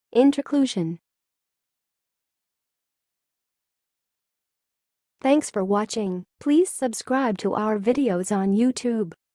Interclusion. Thanks for watching. Please subscribe to our videos on YouTube.